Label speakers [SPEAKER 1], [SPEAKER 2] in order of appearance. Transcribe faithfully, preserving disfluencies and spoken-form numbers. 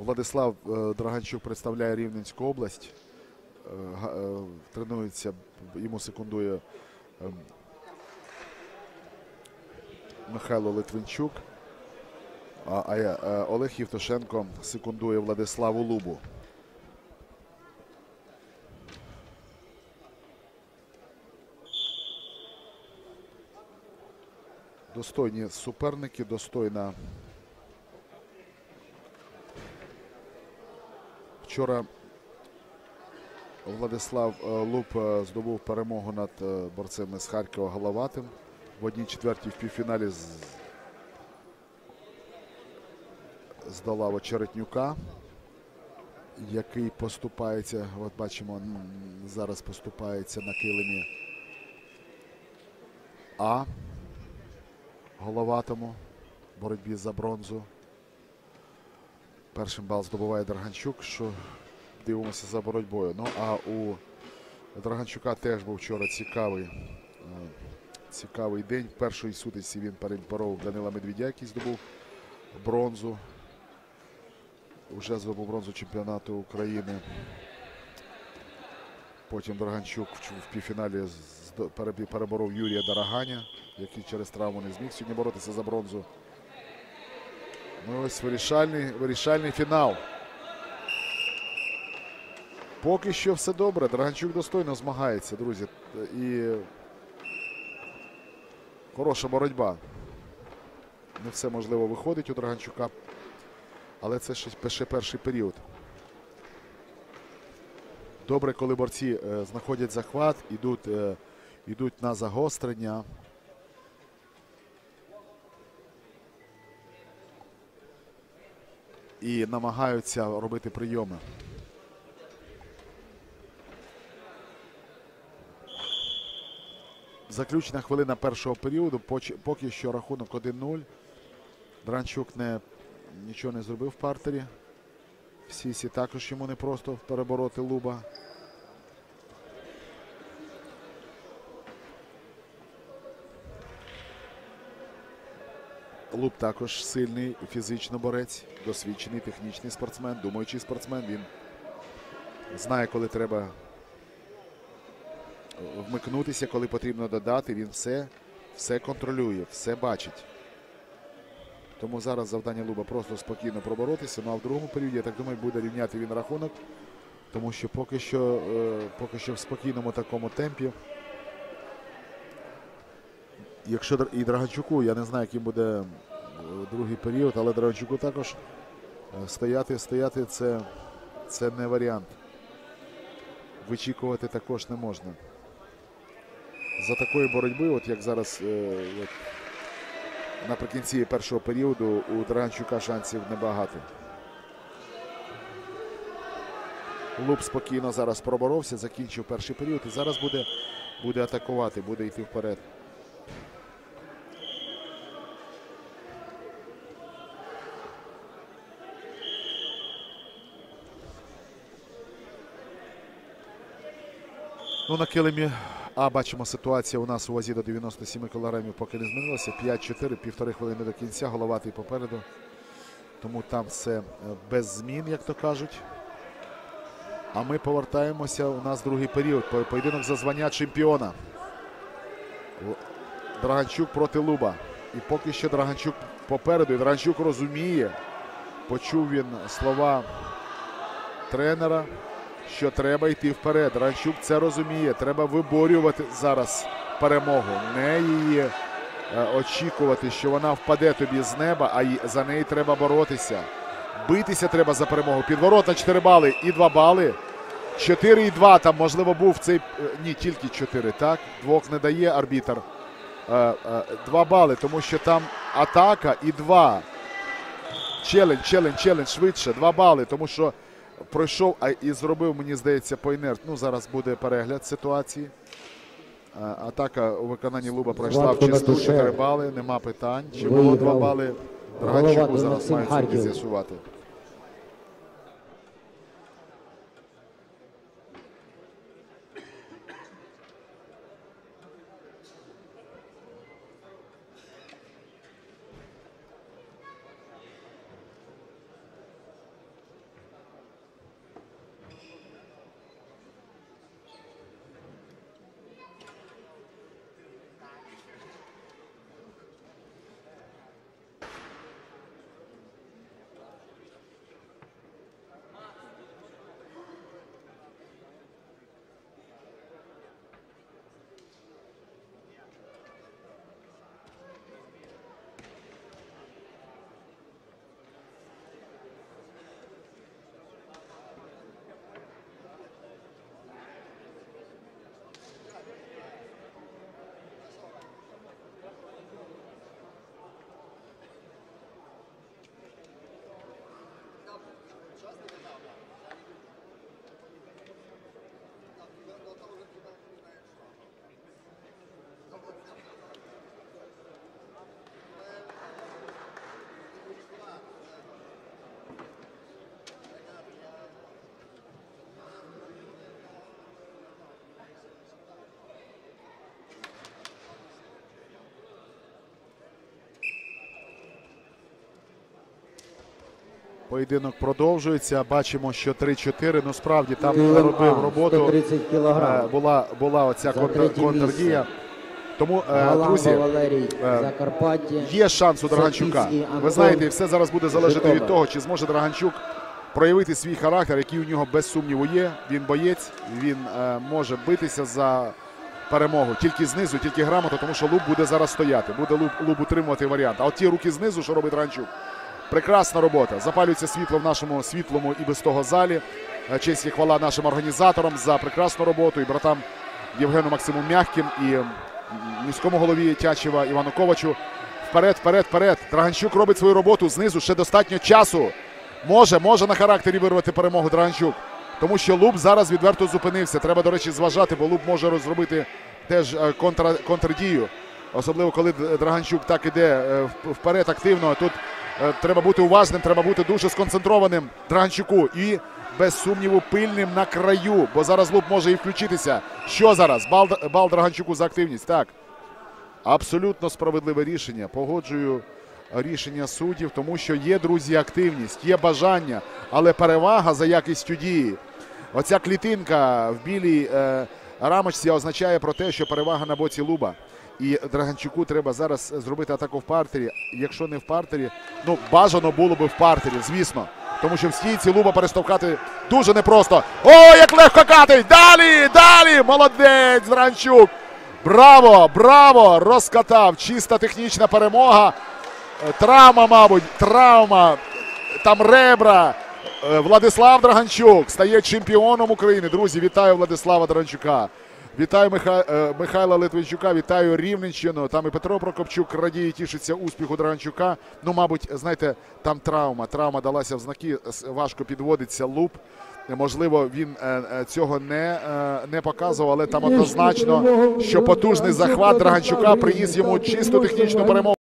[SPEAKER 1] Владислав Драганчук представляє Рівненську область. Тренується, йому секундує Михайло Литвинчук. А Олег Євтушенко секундує Владиславу Лубу. Достойні суперники, достойна. Вчора Владислав Луб здобув перемогу над борцем з Харкова Головатим. В одній четвертій в півфіналі здолав Очеретнюка, який поступається, от бачимо, зараз поступається на килимі А Головатому в боротьбі за бронзу. Першим бал здобуває Драганчук, що дивимося за боротьбою. Ну, а у Драганчука теж був вчора цікавий, цікавий день. В першій сутичці він переборов Данила Медведя, який здобув бронзу. Уже здобув бронзу чемпіонату України. Потім Драганчук в півфіналі переборов Юрія Дороганя, який через травму не зміг сьогодні боротися за бронзу. Ну ось вирішальний, вирішальний фінал. Поки що все добре. Драганчук достойно змагається, друзі. І хороша боротьба. Не все, можливо, виходить у Драганчука. Але це ще перший період. Добре, коли борці знаходять захват, ідуть, ідуть на загострення. І намагаються робити прийоми. Заключна хвилина першого періоду. Поки що рахунок один нуль. Драганчук не, нічого не зробив в партері. Сісі також йому не просто перебороти Луба. Луб також сильний фізично борець, досвідчений технічний спортсмен, думаючий спортсмен. Він знає, коли треба вмикнутися, коли потрібно додати. Він все, все контролює, все бачить. Тому зараз завдання Луба просто спокійно проборотися. Ну а в другому періоді, я так думаю, буде рівняти він рахунок. Тому що поки що, поки що в спокійному такому темпі. Якщо і Драганчуку, я не знаю, яким буде другий період, але Драганчуку також стояти, стояти це, це не варіант. Вичікувати також не можна. За такої боротьби, от як зараз от, наприкінці першого періоду, у Драганчука шансів небагато. Луб спокійно зараз проборовся, закінчив перший період і зараз буде, буде атакувати, буде йти вперед. Ну, на килимі А бачимо, ситуація у нас у вазі до дев'яноста семи кілограмів поки не змінилася. п'ять чотири, півтори хвилини до кінця, Головатий попереду. Тому там все без змін, як то кажуть. А ми повертаємося, у нас другий період. Поєдинок за звання чемпіона. Драганчук проти Луба. І поки що Драганчук попереду. І Драганчук розуміє, почув він слова тренера, що треба йти вперед. Драганчук це розуміє. Треба виборювати зараз перемогу. Не її е, очікувати, що вона впаде тобі з неба, а й, за неї треба боротися. Битися треба за перемогу. Підворот на чотири бали і два бали. чотири і два там, можливо, був цей... Ні, тільки чотири, так? Двох не дає арбітр. Е, е, два бали, тому що там атака і два. Челендж, челендж, челендж, швидше. Два бали, тому що пройшов а і зробив, мені здається, по інерт. Ну, зараз буде перегляд ситуації. Атака у виконанні Луба пройшла в чисту, чотири бали, нема питань. Чи було два бали? Драганчуку зараз мають з'ясувати. Поєдинок продовжується. Бачимо, що три-чотири. Ну, справді, там
[SPEAKER 2] Килим
[SPEAKER 1] робив
[SPEAKER 2] А,
[SPEAKER 1] роботу.
[SPEAKER 2] сто тридцять кілограм.
[SPEAKER 1] Е, Була, була оця
[SPEAKER 2] За
[SPEAKER 1] контр,
[SPEAKER 2] третє
[SPEAKER 1] контрдія.
[SPEAKER 2] місце.
[SPEAKER 1] Тому, е,
[SPEAKER 2] Галамба
[SPEAKER 1] друзі,
[SPEAKER 2] Валерій,
[SPEAKER 1] е,
[SPEAKER 2] Закарпаття.
[SPEAKER 1] є шанс у Драганчука.
[SPEAKER 2] Сапіцький
[SPEAKER 1] Ви
[SPEAKER 2] Антон,
[SPEAKER 1] знаєте, все зараз буде залежати від
[SPEAKER 2] Житомир.
[SPEAKER 1] того, чи зможе Драганчук проявити свій характер, який у нього без сумніву є. Він боєць, він е, може битися за перемогу. Тільки знизу, тільки грамотно, тому що Луб буде зараз стояти. Буде Луб, Луб утримувати варіант. А от ті руки знизу, що робить Драганчук. Прекрасна робота. Запалюється світло в нашому світлому і без того залі. Е, Честь і хвала нашим організаторам за прекрасну роботу. І братам Євгену Максиму Мягким, і м, міському голові Тячева Івану Ковачу. Вперед, вперед, вперед. Драганчук робить свою роботу знизу. Ще достатньо часу. Може, може на характері вирвати перемогу Драганчук. Тому що Луб зараз відверто зупинився. Треба, до речі, зважати, бо Луб може розробити теж е, контра, контрдію. Особливо, коли Драганчук так іде е, вперед активно. Тут е, треба бути уважним, треба бути дуже сконцентрованим Драганчуку. І, без сумніву, пильним на краю. Бо зараз Луб може і включитися. Що зараз? Бал, бал Драганчуку за активність. Так. Абсолютно справедливе рішення. Погоджую рішення суддів, тому що є, друзі, активність, є бажання, але перевага за якістю дії. Оця клітинка в білій е, рамочці означає про те, що перевага на боці Луба. І Драганчуку треба зараз зробити атаку в партері. Якщо не в партері, ну, бажано було би в партері, звісно. Тому що в стійці Луба перештовхати дуже непросто. О, як легко катить! Далі, далі! Молодець, Драганчук! Браво, браво! Розкатав. Чиста технічна перемога. Травма, мабуть, травма. Там ребра. Владислав Драганчук стає чемпіоном України. Друзі, вітаю Владислава Драганчука. Вітаю Миха... Михайла Литвинчука, вітаю Рівненщину. Там і Петро Прокопчук радіє, тішиться успіху Драганчука. Ну, мабуть, знаєте, там травма. Травма далася в знаки, важко підводиться Луб. Можливо, він цього не, не показував, але там однозначно, що потужний захват Драганчука приніс йому чисту технічну перемогу.